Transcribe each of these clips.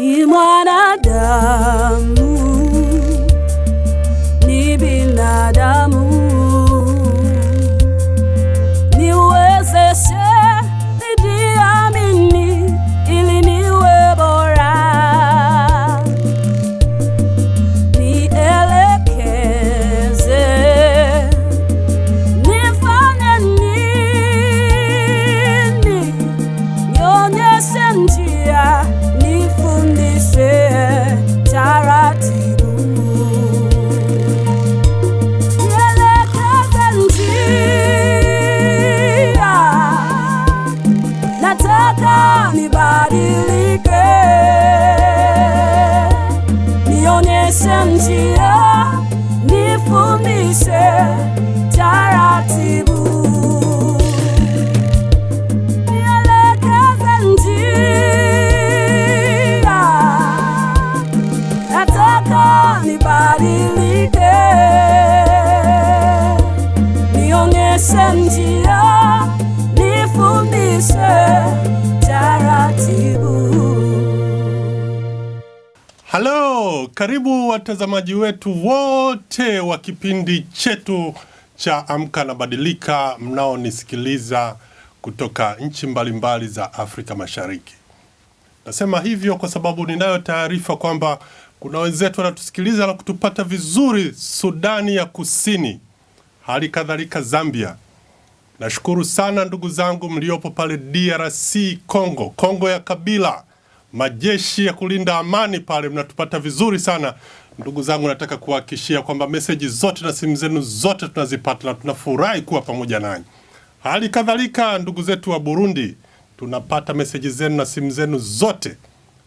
ni mwanadamu, ni binadamu, niwezeshe nijiamini ili niwe bora, nielekeze nifanye nini, nionyeshe njia, nifundishe taratibu, nielekeze njia, nataka nibadilike, nionyeshe njia, nifundishe taratibu, nielekeze njia, nataka nibadilike, nionyeshe njia, nifundishe taratibu. Halo, karibu watazamaji wetu wote wa kipindi chetu cha Amka na Badilika mnaonisikiliza kutoka nchi mbalimbali za Afrika Mashariki. Nasema hivyo kwa sababu ninayo taarifa kwamba kuna wenzetu wanatusikiliza na kutupata vizuri Sudani ya Kusini, hali kadhalika Zambia. Nashukuru sana ndugu zangu mliopo pale DRC Kongo ya Kabila, majeshi ya kulinda amani pale, mnatupata vizuri sana. Ndugu zangu, nataka kuhakikishia kwamba message zote na simu zenu zote tunazipata na tunafurahi kuwa pamoja nanyi. Hali kadhalika ndugu zetu wa Burundi, tunapata message zenu na simu zenu zote.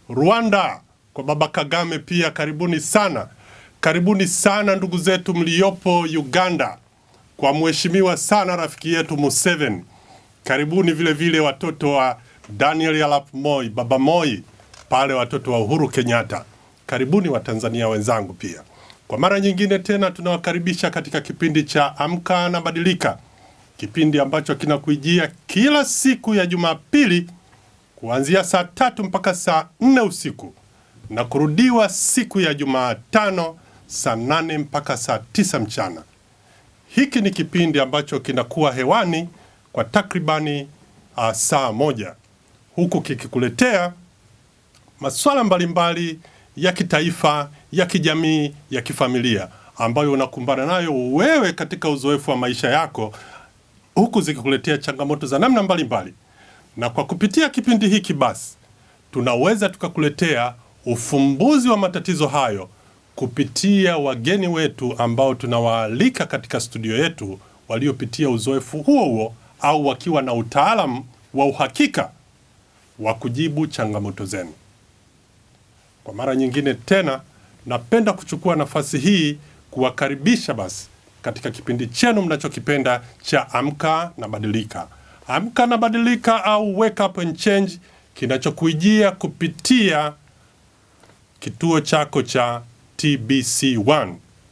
Rwanda kwa Baba Kagame pia karibuni sana. Karibuni sana ndugu zetu mliopo Uganda kwa mheshimiwa sana rafiki yetu Museveni. Karibuni vile vile watoto wa Daniel Arap Moi, Baba Moi, pale watoto wa Uhuru Kenyatta. Karibuni wa Tanzania wenzangu pia. Kwa mara nyingine tena tunawakaribisha katika kipindi cha Amka na Badilika. Kipindi ambacho kinakujia kila siku ya Jumapili kuanzia saa 3 mpaka saa 4 usiku na kurudiwa siku ya Jumatano saa 8 mpaka saa 9 mchana. Hiki ni kipindi ambacho kinakuwa hewani kwa takribani saa 1, huku kikikuletea masuala mbalimbali ya kitaifa, ya kijamii, ya kifamilia ambayo unakumbana nayo wewe katika uzoefu wa maisha yako, huku zikikuletea changamoto za namna mbalimbali. Na kwa kupitia kipindi hiki basi tunaweza tukakuletea ufumbuzi wa matatizo hayo kupitia wageni wetu ambao tunawaalika katika studio yetu, waliopitia uzoefu huo au wakiwa na utaalamu wa uhakika wa kujibu changamoto zenu. Kwa mara nyingine tena napenda kuchukua nafasi hii kuwakaribisha basi katika kipindi chenu mnachokipenda cha Amka na Badilika. Amka na Badilika au Wake Up and Change, kinachokuijia kupitia kituo chako cha TBC1.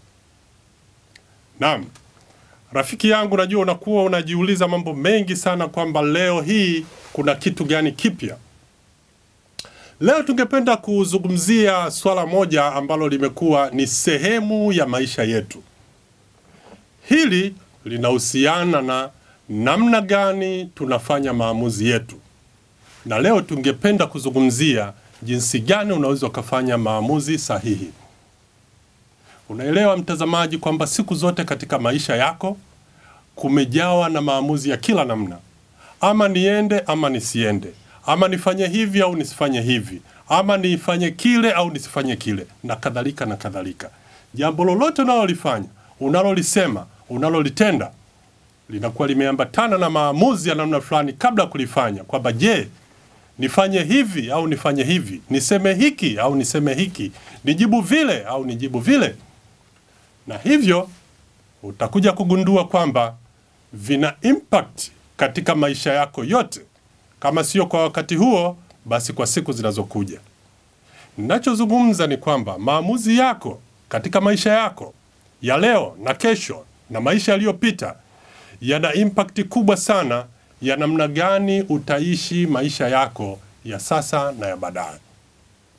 Naam, rafiki yangu, najua unakuwa unajiuliza mambo mengi sana kwamba leo hii kuna kitu gani kipya. Leo tungependa kuzungumzia swala moja ambalo limekuwa ni sehemu ya maisha yetu. Hili linahusiana na namna gani tunafanya maamuzi yetu. Na leo tungependa kuzungumzia jinsi gani unaweza kufanya maamuzi sahihi. Unaelewa mtazamaji kwamba siku zote katika maisha yako kumejawa na maamuzi ya kila namna. Ama niende ama nisiende. Ama nifanye hivi au nisifanye hivi. Ama nifanye kile au nisifanye kile. Na kadhalika na kadhalika. Jambo lolote unalolifanya, unalolisema, unalolitenda, linakuwa limeambatana na maamuzi ya namna fulani kabla kulifanya. Kwamba je, nifanye hivi au nifanye hivi, niseme hiki au niseme hiki, nijibu vile au nijibu vile. Na hivyo utakuja kugundua kwamba vina impact katika maisha yako yote, kama sio kwa wakati huo basi kwa siku zinazokuja. Ninachozungumza ni kwamba maamuzi yako katika maisha yako ya leo na kesho na maisha yaliyopita yana impact kubwa sana ya namna gani utaishi maisha yako ya sasa na ya baadaye.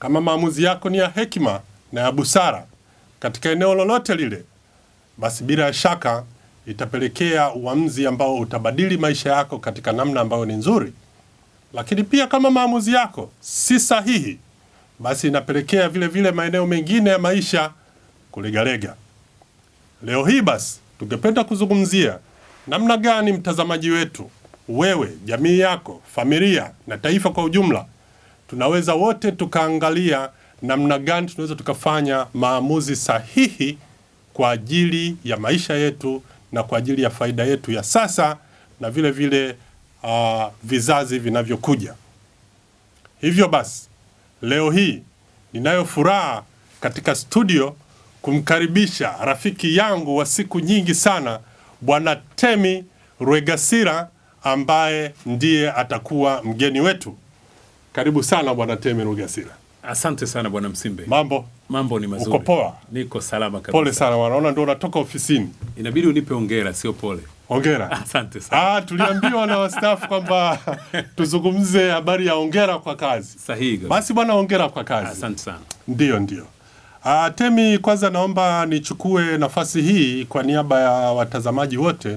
Kama maamuzi yako ni ya hekima na ya busara katika eneo lolote lile, basi bila shaka itapelekea uamuzi ambao utabadili maisha yako katika namna ambayo ni nzuri. Lakini pia kama maamuzi yako si sahihi, basi inapelekea vile vile maeneo mengine ya maisha kulegalega. Leo hii basi tungependa kuzungumzia namna gani mtazamaji wetu, wewe, jamii yako, familia na taifa kwa ujumla, tunaweza wote tukaangalia namna gani tunaweza tukafanya maamuzi sahihi kwa ajili ya maisha yetu na kwa ajili ya faida yetu ya sasa na vile vile vizazi vinavyokuja. Hivyo basi, leo hii ninayo furaha katika studio kumkaribisha rafiki yangu wa siku nyingi sana, Bwana Temi Rwegasira, ambaye ndiye atakuwa mgeni wetu. Karibu sana Bwana Temi Rwegasira. Asante sana Bwana Msimbe. Mambo ni mazuri. Uko poa? Niko salama kabisa. Pole sana, wanaona ndio unatoka ofisini. Inabidi unipe hongera, sio pole. Hongera. Asante sana. Tuliambiwa na staff kwamba tuzungumze habari ya hongera kwa kazi. Sahihi. Basi bwana, hongera kwa kazi. Asante sana. Ndio. Temi, kwanza naomba nichukue nafasi hii kwa niaba ya watazamaji wote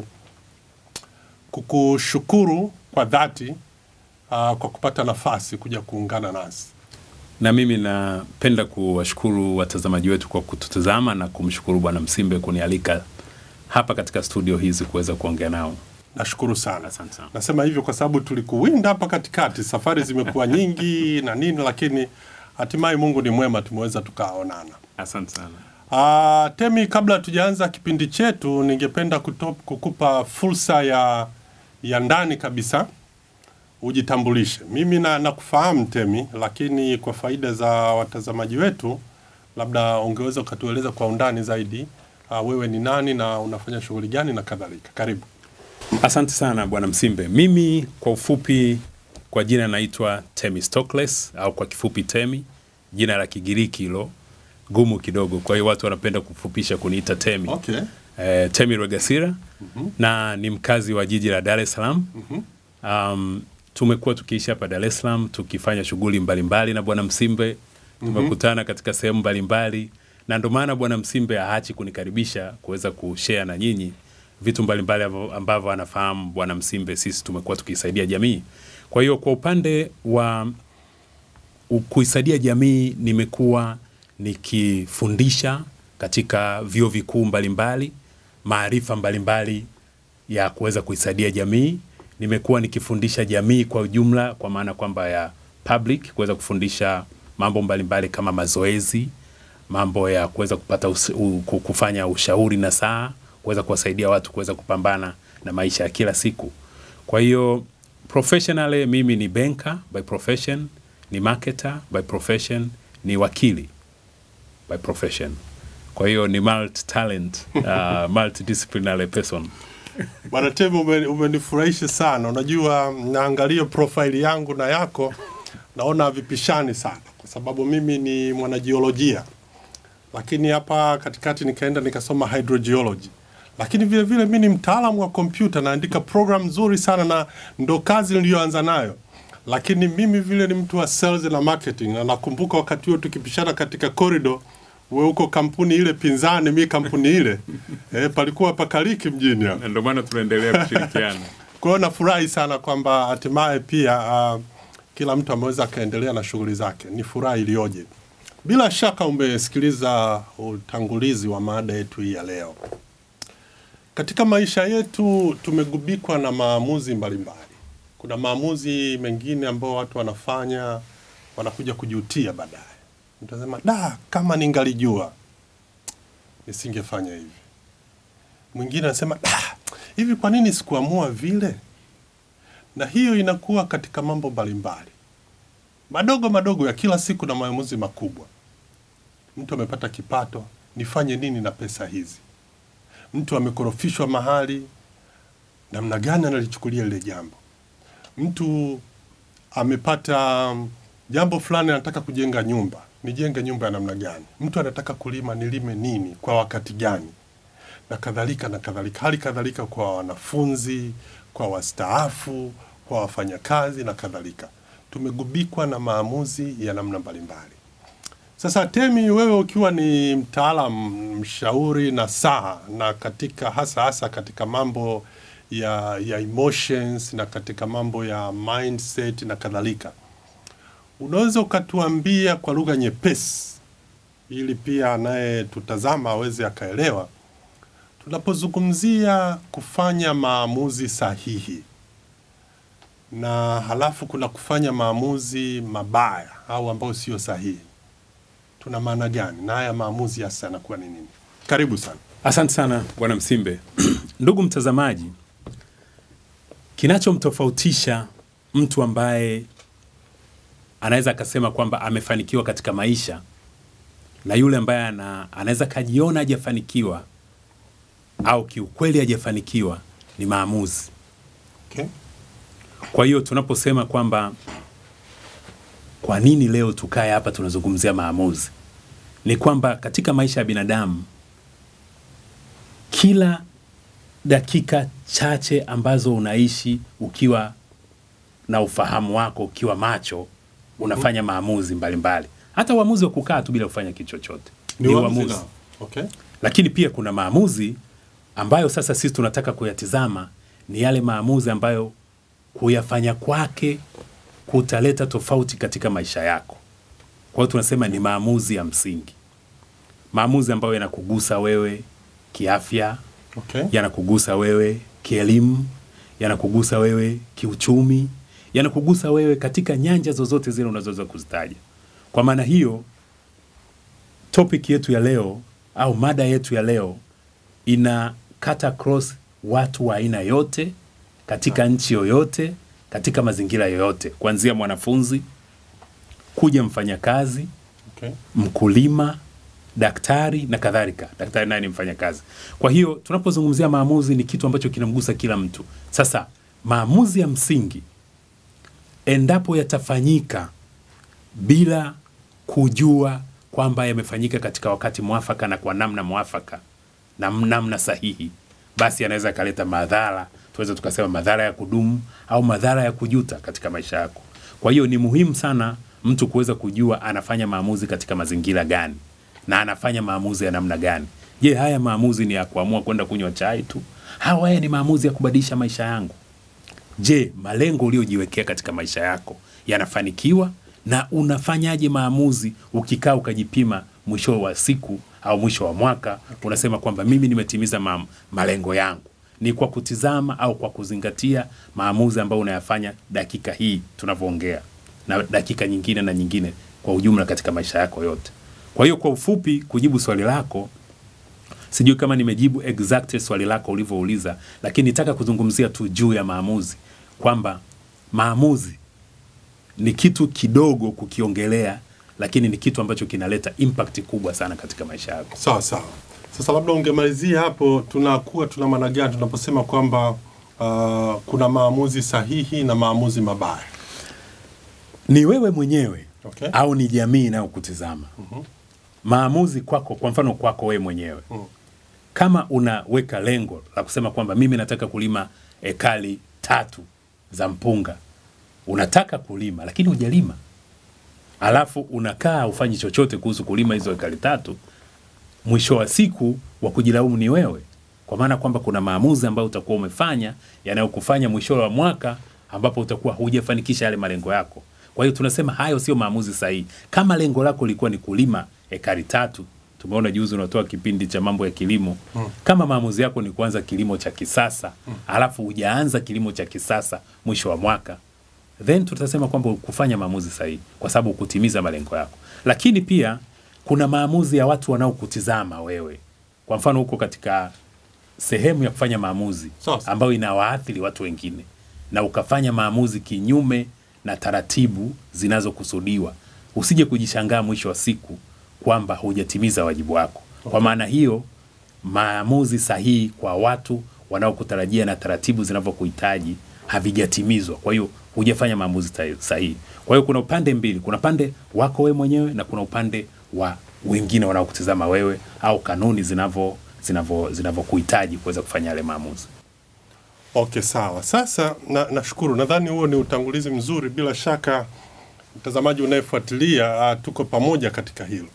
kukushukuru kwa dhati kwa kupata nafasi kuja kuungana nasi. Na mimi napenda kuwashukuru watazamaji wetu kwa kututazama na kumshukuru Bwana Msimbe kunialika hapa katika studio hizi kuweza kuongea nao. Nashukuru sana. Asante sana. Nasema hivyo kwa sababu tulikuwinda hapa katikati, safari zimekuwa nyingi na nini, lakini hatimaye Mungu ni mwema, tumeweza tukaonana. Asante sana. Temi, kabla tujaanza kipindi chetu, ningependa kukupa fursa ya ndani kabisa ujitambulishe. Mimi nakufahamu Temi, lakini kwa faida za watazamaji wetu, labda ungeweza ukatueleza kwa undani zaidi, wewe ni nani na unafanya shughuli gani na kadhalika. Karibu. Asante sana Bwana Msimbe. Mimi kwa ufupi, kwa jina naitwa Temi Stokles, au kwa kifupi Temi, jina la Kigiriki hilo gumu kidogo, kwa hiyo watu wanapenda kufupisha kuniita Temi. Okay. Temi Rwegasira, na ni mkazi wa jiji la Dar es Salaam. Tumekuwa tukiishi hapa Dar es Salaam tukifanya shughuli mbalimbali na Bwana Msimbe. Tumekutana katika sehemu mbalimbali, na ndio maana Bwana Msimbe haachi kunikaribisha kuweza kushare na nyinyi vitu mbalimbali ambavyo anafahamu Bwana Msimbe. Sisi tumekuwa tukisaidia jamii. Kwa hiyo kwa upande wa kuisaidia jamii, nimekuwa nikifundisha katika vyuo vikuu mbalimbali maarifa mbalimbali ya kuweza kuisaidia jamii. Nimekuwa nikifundisha jamii kwa ujumla, kwa maana kwamba ya public, kuweza kufundisha mambo mbalimbali kama mazoezi, mambo ya kuweza kupata kufanya ushauri na saa, kuweza kuwasaidia watu kuweza kupambana na maisha ya kila siku. Kwa hiyo professionally mimi ni banker by profession, ni marketer by profession, ni wakili by profession. Kwa hiyo ni multi-talent, multidisciplinary person. Bwana Temi, umenifurahisha sana. Unajua, naangalia profile yangu na yako, naona vipishani sana, kwa sababu mimi ni mwanajiolojia, lakini hapa katikati nikaenda nikasoma hydrogeology. Lakini vile vile mimi ni mtaalamu wa kompyuta, naandika program nzuri sana, na ndo kazi niliyoanza nayo. Lakini mimi vile ni mtu wa sales na marketing, na nakumbuka wakati huo tukipishana katika corridor, wewe uko kampuni ile pinzani, mimi kampuni ile. Palikuwa pakaliki mjini hapa. Ndio maana tunaendelea kushirikiana. Kwa hiyo nafurahi sana kwamba hatimaye pia kila mtu ameweza kaendelea na shughuli zake. Ni furaha iliyoje. Bila shaka umesikiliza utangulizi wa mada yetu hii ya leo. Katika maisha yetu tumegubikwa na maamuzi mbalimbali. Kuna maamuzi mengine ambao watu wanafanya wanakuja kujutia baadaye. Mtasema, kama ningalijua nisingefanya hivi. Mwingine anasema, hivi kwa nini sikuamua vile? Na hiyo inakuwa katika mambo mbalimbali, madogo ya kila siku na maamuzi makubwa. Mtu amepata kipato, nifanye nini na pesa hizi? Mtu amekorofishwa mahali, namna gani analichukulia lile jambo? Mtu amepata jambo fulani, anataka kujenga nyumba, nijenge nyumba ya namna gani? Mtu anataka kulima, nilime nini kwa wakati gani? Na kadhalika na kadhalika. Hali kadhalika kwa wanafunzi, kwa wastaafu, kwa wafanyakazi na kadhalika. Tumegubikwa na maamuzi ya namna mbalimbali. Sasa Temi, wewe ukiwa ni mtaalamu, mshauri na saha, na katika hasa katika mambo ya emotions na katika mambo ya mindset na kadhalika, unaweza ukatuambia kwa lugha nyepesi ili pia naye tutazama aweze akaelewa, tunapozungumzia kufanya maamuzi sahihi na halafu kuna kufanya maamuzi mabaya au ambayo sio sahihi, tuna maana gani? Na haya maamuzi hasa yanakuwa ni nini? Karibu sana. Asante sana Bwana Msimbe. Ndugu mtazamaji, kinachomtofautisha mtu ambaye anaweza akasema kwamba amefanikiwa katika maisha na yule ambaye anaweza kajiona hajafanikiwa au kiukweli hajafanikiwa ni maamuzi. Okay. Kwa hiyo tunaposema kwamba kwa nini leo tukae hapa tunazungumzia maamuzi, ni kwamba katika maisha ya binadamu kila dakika chache ambazo unaishi ukiwa na ufahamu wako, ukiwa macho, unafanya maamuzi mbalimbali. Hata uamuzi wa kukaa tu bila kufanya kitu chochote ni uamuzi. Okay. Lakini pia kuna maamuzi ambayo sasa sisi tunataka kuyatizama, ni yale maamuzi ambayo kuyafanya kwake kutaleta tofauti katika maisha yako. Kwa hiyo tunasema ni maamuzi ya msingi. Maamuzi ambayo yanakugusa wewe kiafya, okay, yanakugusa wewe kielimu, yanakugusa wewe kiuchumi, yanakugusa wewe katika nyanja zozote zile unazoweza kuzitaja. Kwa maana hiyo, topic yetu ya leo au mada yetu ya leo ina cut across watu wa aina yote, katika nchi yoyote, katika mazingira yoyote, kuanzia mwanafunzi kuja mfanyakazi, okay, mkulima, daktari na kadhalika. Daktari naye ni mfanyakazi. Kwa hiyo tunapozungumzia maamuzi ni kitu ambacho kinamgusa kila mtu. Sasa maamuzi ya msingi, endapo yatafanyika bila kujua kwamba yamefanyika katika wakati mwafaka na kwa namna mwafaka na namna sahihi, basi yanaweza kaleta madhara, tuweza tukasema madhara ya kudumu au madhara ya kujuta katika maisha yako. Kwa hiyo ni muhimu sana mtu kuweza kujua anafanya maamuzi katika mazingira gani na anafanya maamuzi ya namna gani. Je, haya maamuzi ni ya kuamua kwenda kunywa chai tu? Haya ni maamuzi ya kubadilisha maisha yangu? Je, malengo uliojiwekea katika maisha yako yanafanikiwa? Na unafanyaje maamuzi ukikaa ukajipima mwisho wa siku au mwisho wa mwaka, unasema kwamba mimi nimetimiza malengo yangu? Ni kwa kutizama au kwa kuzingatia maamuzi ambayo unayafanya dakika hii tunavyoongea na dakika nyingine na nyingine kwa ujumla katika maisha yako yote. Kwa hiyo kwa ufupi kujibu swali lako, sijui kama nimejibu exact swali lako ulivyouliza, lakini nitaka kuzungumzia tu juu ya maamuzi, kwamba maamuzi ni kitu kidogo kukiongelea, lakini ni kitu ambacho kinaleta impact kubwa sana katika maisha yako. Sawa sawa. Sasa labda ungemalizia hapo, tuna maana gani tunaposema kwamba kuna maamuzi sahihi na maamuzi mabaya? Ni wewe mwenyewe, okay, au ni jamii inayokutizama. Maamuzi kwako, kwa mfano kwako wewe mwenyewe. Kama unaweka lengo la kusema kwamba mimi nataka kulima ekari 3 za mpunga, unataka kulima lakini hujalima, alafu unakaa ufanyi chochote kuhusu kulima hizo ekari 3, mwisho wa siku wa kujilaumu ni wewe, kwa maana kwamba kuna maamuzi ambayo utakuwa umefanya yanayokufanya mwisho wa mwaka ambapo utakuwa hujafanikisha yale malengo yako. Kwa hiyo tunasema hayo sio maamuzi sahihi. Kama lengo lako lilikuwa ni kulima ekari 3, tumeona juzi unatoa kipindi cha mambo ya kilimo. Kama maamuzi yako ni kuanza kilimo cha kisasa, alafu hujaanza kilimo cha kisasa mwisho wa mwaka, then tutasema kwamba kufanya maamuzi sahihi kwa sababu kutimiza malengo yako. Lakini pia kuna maamuzi ya watu wanaokutizama wewe. Kwa mfano huko katika sehemu ya kufanya maamuzi ambayo inawaathiri watu wengine, na ukafanya maamuzi kinyume na taratibu zinazokusudiwa, usije kujishangaa mwisho wa siku kwamba hujatimiza wajibu wako. Kwa maana hiyo, maamuzi sahihi kwa watu wanaokutarajia na taratibu zinavyokuhitaji havijatimizwa. Kwa hiyo hujafanya maamuzi sahihi. Kwa hiyo kuna upande mbili, kuna upande wako wewe mwenyewe na kuna upande wa wengine wanaokutazama wewe, au kanuni zinavyokuhitaji kuweza kufanya yale maamuzi. Okay, sawa. Sasa nashukuru. Nadhani huo ni utangulizi mzuri. Bila shaka mtazamaji unayefuatilia, tuko pamoja katika hilo.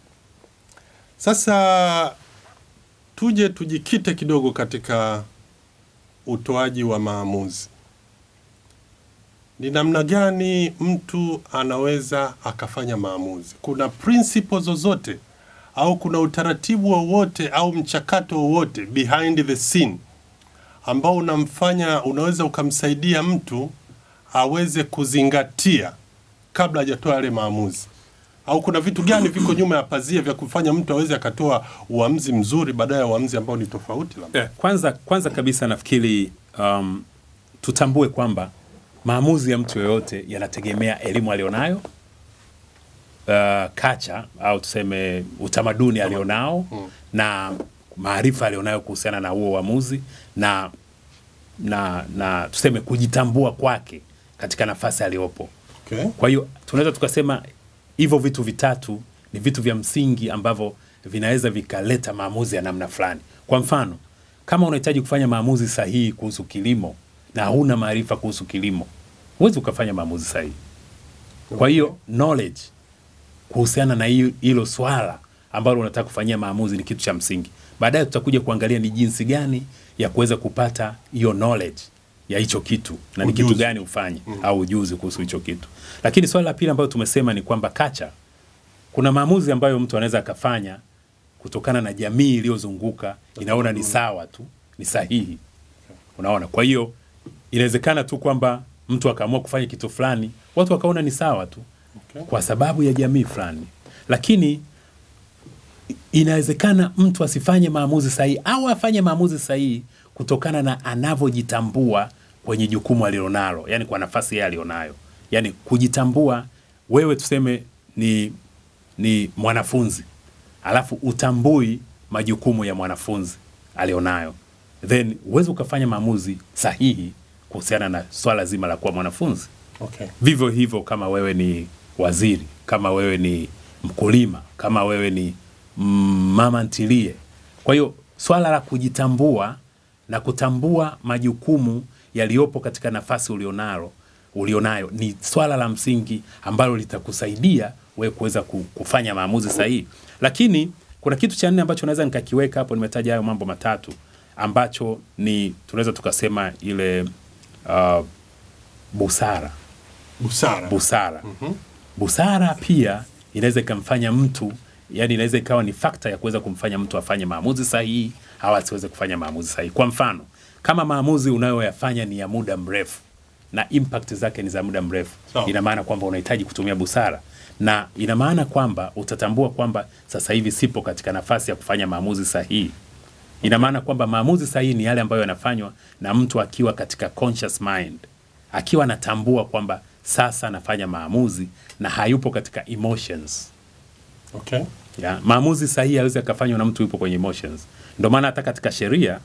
Sasa tuje tujikite kidogo katika utoaji wa maamuzi. Ni namna gani mtu anaweza akafanya maamuzi? Kuna principles zozote au kuna utaratibu wowote au mchakato wowote behind the scene ambao unaweza ukamsaidia mtu aweze kuzingatia kabla hajatoa yale maamuzi? Au kuna vitu gani viko nyuma ya pazia vya kufanya mtu aweze akatoa uamuzi mzuri baadaye ya uamuzi ambao ni tofauti labda? Kwanza kabisa nafikiri tutambue kwamba maamuzi ya mtu yoyote yanategemea elimu alionayo, kacha au tuseme utamaduni alionao, na maarifa alionayo kuhusiana na huo uamuzi, na tuseme kujitambua kwake katika nafasi aliopo. Okay. Kwa hiyo tunaweza tukasema hivyo vitu vitatu ni vitu vya msingi ambavyo vinaweza vikaleta maamuzi ya namna fulani. Kwa mfano, kama unahitaji kufanya maamuzi sahihi kuhusu kilimo na huna maarifa kuhusu kilimo, huwezi ukafanya maamuzi sahihi. Kwa hiyo knowledge kuhusiana na hilo swala ambalo unataka kufanyia maamuzi ni kitu cha msingi. Baadaye tutakuja kuangalia ni jinsi gani ya kuweza kupata hiyo knowledge ya hicho kitu na ni kitu gani ufanye au ujuzi kuhusu hicho kitu. Lakini swala la pili ambalo tumesema ni kwamba kacha, kuna maamuzi ambayo mtu anaweza akafanya kutokana na jamii iliyozunguka inaona ni sawa tu, ni sahihi. Unaona? Kwa hiyo inawezekana tu kwamba mtu akaamua kufanya kitu fulani, watu wakaona ni sawa tu kwa sababu ya jamii fulani. Lakini inawezekana mtu asifanye maamuzi sahihi au afanye maamuzi sahihi kutokana na anavyojitambua kwenye jukumu alilonalo, yani kwa nafasi yeye alionayo. Yani kujitambua, wewe tuseme ni mwanafunzi, alafu utambui majukumu ya mwanafunzi alionayo, then uweze ukafanya maamuzi sahihi kuhusiana na swala zima la kuwa mwanafunzi. Okay. Vivyo hivyo kama wewe ni waziri, kama wewe ni mkulima, kama wewe ni mama ntilie. Kwa hiyo swala la kujitambua na kutambua majukumu yaliyopo katika nafasi ulionayo ni swala la msingi ambalo litakusaidia wewe kuweza kufanya maamuzi sahihi. Lakini kuna kitu cha nne ambacho naweza nikakiweka hapo, nimetaja hayo mambo matatu ambacho ni tunaweza tukasema ile busara. Busara pia inaweza kumfanya mtu, yani inaweza ikawa ni factor ya kuweza kumfanya mtu afanye maamuzi sahihi au asiweze kufanya maamuzi sahihi. Kwa mfano, kama maamuzi unayoyafanya ni ya muda mrefu na impact zake ni za muda mrefu, ina maana kwamba unahitaji kutumia busara, na ina maana kwamba utatambua kwamba sasa hivi sipo katika nafasi ya kufanya maamuzi sahihi. Ina maana kwamba maamuzi sahihi ni yale ambayo yanafanywa na mtu akiwa katika conscious mind, akiwa anatambua kwamba sasa anafanya maamuzi na hayupo katika emotions. Okay. Ya, maamuzi sahihi hawezi akafanywa na mtu yupo kwenye emotions. Ndio maana hata katika sheria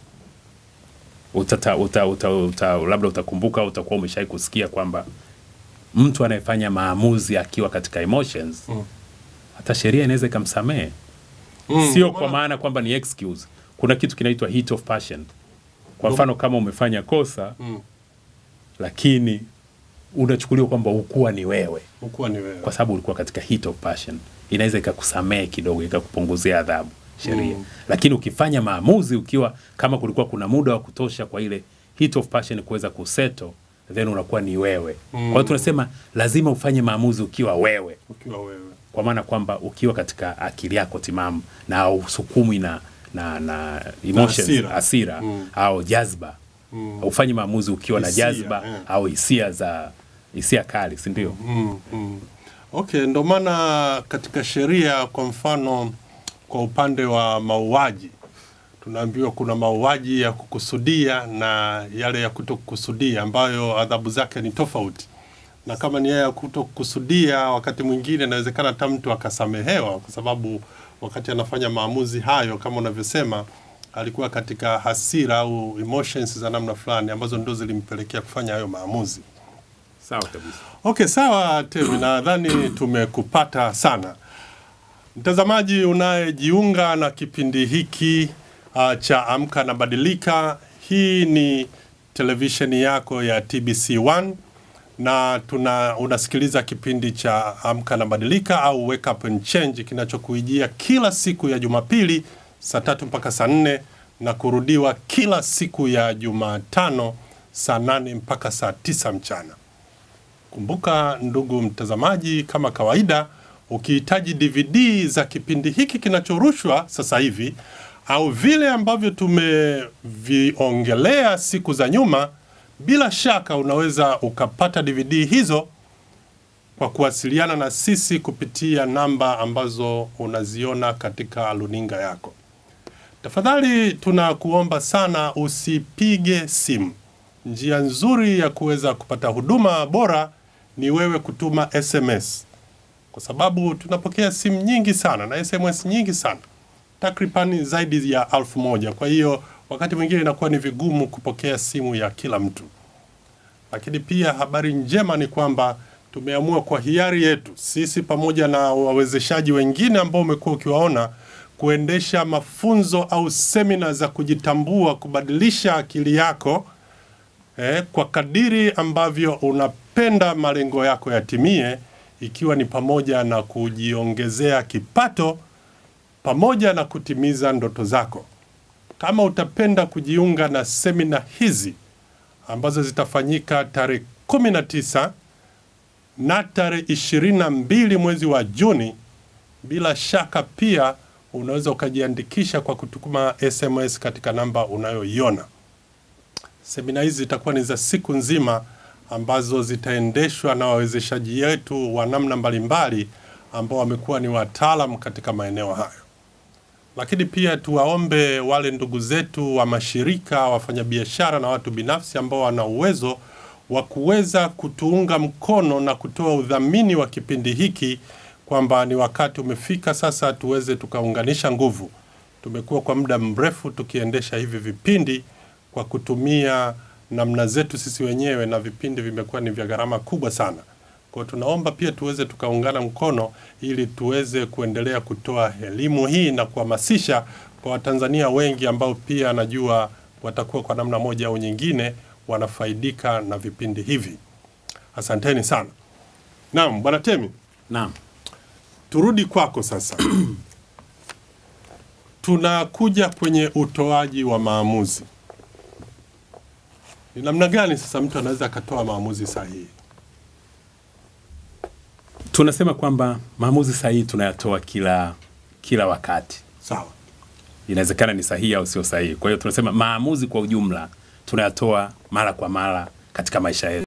labda utakumbuka, utakuwa umeshai kusikia kwamba mtu anayefanya maamuzi akiwa katika emotions, hata sheria inaweza ikamsamehe. Sio kwa maana kwamba ni excuse. Kuna kitu kinaitwa heat of passion. Kwa mfano kama umefanya kosa lakini unachukuliwa kwamba ukuwa ni wewe. Kwa sababu ulikuwa katika heat of passion, inaweza ikakusamehe kidogo, ikakupunguzia adhabu sheria. Lakini ukifanya maamuzi ukiwa kama kulikuwa kuna muda wa kutosha kwa ile heat of passion kuweza kusettle, then unakuwa ni wewe. Kwa hiyo tunasema lazima ufanye maamuzi ukiwa wewe. Kwa maana kwamba ukiwa katika akili yako timamu na usukumwi na emotions, hasira au jazba. Ufanye maamuzi ukiwa na jazba au hisia kali, si ndio? Okay, ndio maana katika sheria, kwa mfano kwa upande wa mauaji, tunaambiwa kuna mauaji ya kukusudia na yale ya kutokukusudia ambayo adhabu zake ni tofauti. Na kama ni ya kutokukusudia, wakati mwingine inawezekana hata mtu akasamehewa kwa sababu wakati anafanya maamuzi hayo, kama unavyosema, alikuwa katika hasira au emotions za namna fulani ambazo ndo zilimpelekea kufanya hayo maamuzi. Sawa kabisa. Okay, sawa Tevi, nadhani tumekupata sana. Mtazamaji unayejiunga na kipindi hiki cha Amka na Badilika, hii ni televisheni yako ya TBC1 na unasikiliza kipindi cha Amka na Badilika au Wake Up and Change kinachokuijia kila siku ya Jumapili saa 3 mpaka saa 4 na kurudiwa kila siku ya Jumatano saa 8 mpaka saa 9 mchana. Kumbuka ndugu mtazamaji, kama kawaida, ukihitaji DVD za kipindi hiki kinachorushwa sasa hivi au vile ambavyo tumeviongelea siku za nyuma, bila shaka unaweza ukapata DVD hizo kwa kuwasiliana na sisi kupitia namba ambazo unaziona katika runinga yako. Tafadhali tunakuomba sana usipige simu. Njia nzuri ya kuweza kupata huduma bora ni wewe kutuma SMS. Kwa sababu tunapokea simu nyingi sana na SMS nyingi sana. Takribani zaidi ya 1000. Kwa hiyo wakati mwingine inakuwa ni vigumu kupokea simu ya kila mtu. Lakini pia habari njema ni kwamba tumeamua kwa hiari yetu sisi pamoja na wawezeshaji wengine ambao umekuwa ukiwaona kuendesha mafunzo au semina za kujitambua, kubadilisha akili yako kwa kadiri ambavyo unapenda malengo yako yatimie, ikiwa ni pamoja na kujiongezea kipato pamoja na kutimiza ndoto zako. Kama utapenda kujiunga na semina hizi ambazo zitafanyika tarehe 19 na tarehe 22 mwezi wa Juni, bila shaka pia unaweza ukajiandikisha kwa kutuma SMS katika namba unayoiona. Semina hizi zitakuwa ni za siku nzima ambazo zitaendeshwa na wawezeshaji wetu wa namna mbalimbali ambao wamekuwa ni wataalamu katika maeneo hayo. Lakini pia tuwaombe wale ndugu zetu wa mashirika, wafanyabiashara na watu binafsi ambao wana uwezo wa kuweza kutuunga mkono na kutoa udhamini wa kipindi hiki, kwamba ni wakati umefika sasa tuweze tukaunganisha nguvu. Tumekuwa kwa muda mrefu tukiendesha hivi vipindi kwa kutumia namna zetu sisi wenyewe, na vipindi vimekuwa ni vya gharama kubwa sana. Kwa tunaomba pia tuweze tukaungana mkono ili tuweze kuendelea kutoa elimu hii na kuhamasisha kwa Watanzania wengi ambao pia najua watakuwa kwa namna moja au nyingine wanafaidika na vipindi hivi. Asanteni sana. Naam, Bwana Temi. Naam. Turudi kwako sasa. Tunakuja kwenye utoaji wa maamuzi. Ni namna gani sasa mtu anaweza akatoa maamuzi sahihi? Tunasema kwamba maamuzi sahihi tunayatoa kila wakati. Sawa. Inawezekana ni sahihi au sio sahihi. Kwa hiyo tunasema maamuzi kwa ujumla tunayatoa mara kwa mara katika maisha yetu.